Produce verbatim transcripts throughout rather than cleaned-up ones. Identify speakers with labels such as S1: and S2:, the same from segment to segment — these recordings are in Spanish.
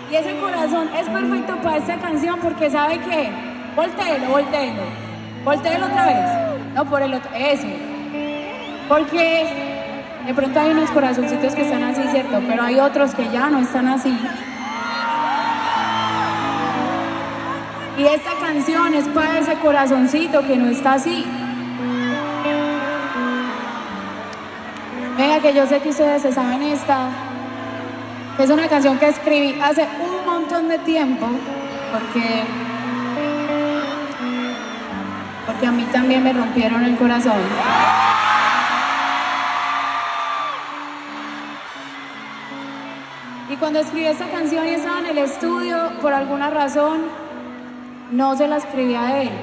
S1: Y ese corazón es perfecto para esta canción porque sabe que, voltéelo, voltéelo, voltéelo otra vez, no por el otro, eso, porque de pronto hay unos corazoncitos que están así, ¿cierto? Pero hay otros que ya no están así. Y esta canción es para ese corazoncito que no está así. Venga, que yo sé que ustedes se saben esta. Es una canción que escribí hace un montón de tiempo, porque, porque a mí también me rompieron el corazón. Y cuando escribí esta canción y estaba en el estudio, por alguna razón, no se la escribí a él.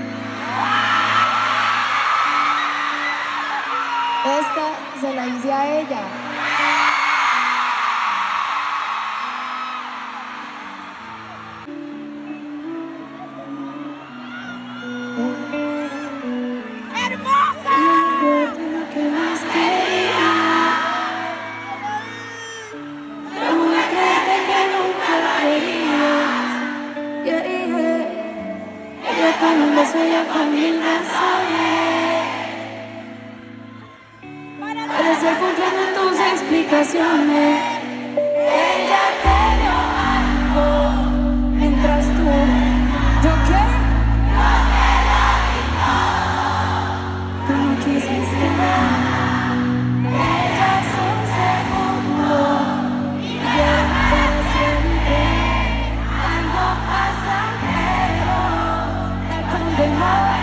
S1: Esta se la hice a ella. Parece confiando en tus explicaciones. Ella te dio algo mientras tú, ¿yo qué? Yo te lo di todo. Tú no quisiste nada. Ella es un segundo y yo para siempre. Algo pasajero te condenó.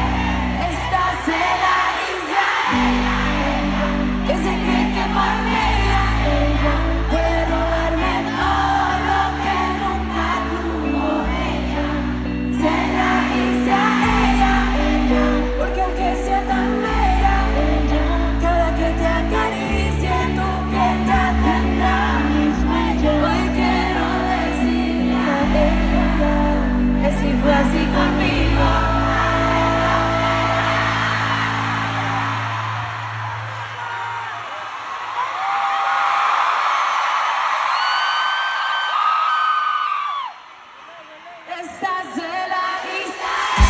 S1: Así conmigo. Estás de la lista.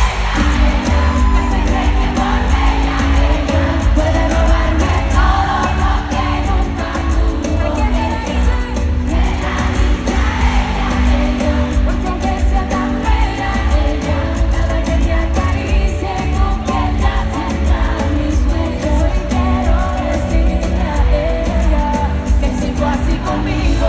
S1: Se cree que por ella, ella puede robarme todo lo que nunca tuvo. Se la dice a ella, ella, porque aunque sea tan bella, ella, cada que te acaricie tu piel ya tendrá mis sueños. Hoy quiero decirle a ella que si fue así conmigo.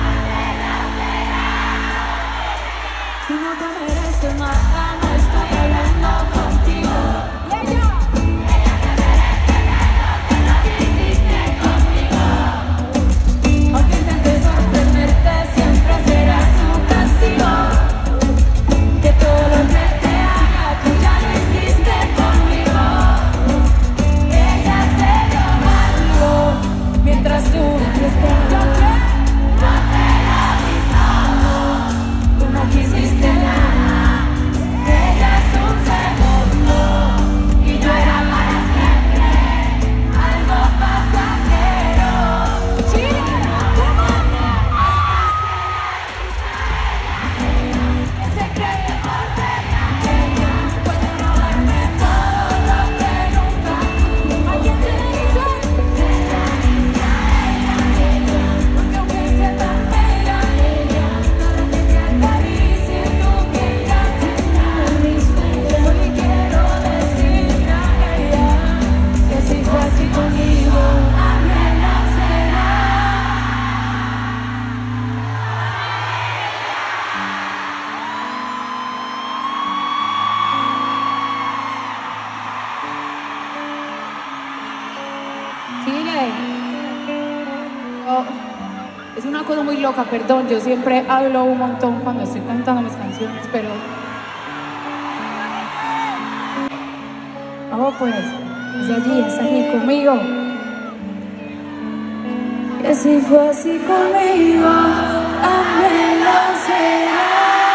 S1: Si no te mereces nada, no estoy hablando contigo. Y ella, ella te merece menos de lo que hiciste conmigo. Aunque intentes sorprenderte, siempre será su castigo. Que todo lo que te haga, tú ya lo hiciste conmigo. Ella te dio algo mientras tú te esperas. Yo te lo di todo. Tú no quisiste nada. Ella es un segundo y yo era para siempre. Algo pasajero. Chile, ¿cómo? Que se cree que por bella ella puede robarme todo lo que nunca tuvo. ¿Alguien te dice? Se la dice a ella, ella, porque aunque sea tan bella, ella, cada que te acaricie tu piel ya tendrá mis sueños. Hoy quiero decirle a ella que si fue así conmigo, también lo será. Chile. Oh, es una cosa muy loca, perdón, yo siempre hablo un montón cuando estoy cantando mis canciones, pero... Oh, pues, desde allí, está aquí conmigo. Que si fue así conmigo, también lo será.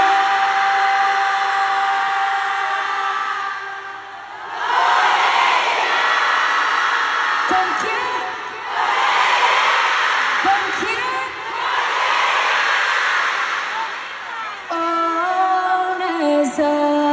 S1: ¿Con quién? ¿Con quién? eso.